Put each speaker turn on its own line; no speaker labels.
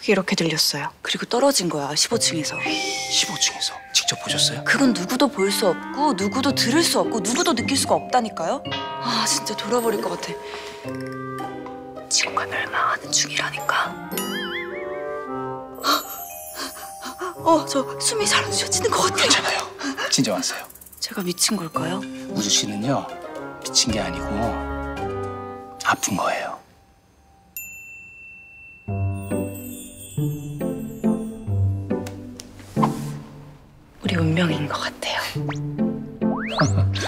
어떻게 이렇게 들렸어요?
그리고 떨어진 거야, 15층에서.
15층에서 직접 보셨어요?
그건 누구도 볼 수 없고 누구도 들을 수 없고 누구도 느낄 수가 없다니까요? 아, 진짜 돌아버릴 것 같아. 지구가 멸망하는 중이라니까. 저 숨이 잘 쉬어지는 것 같아요.
괜찮아요. 진정하세요.
제가 미친 걸까요?
우주 씨는요, 미친 게 아니고 아픈 거예요.
우리 운명인 것 같아요.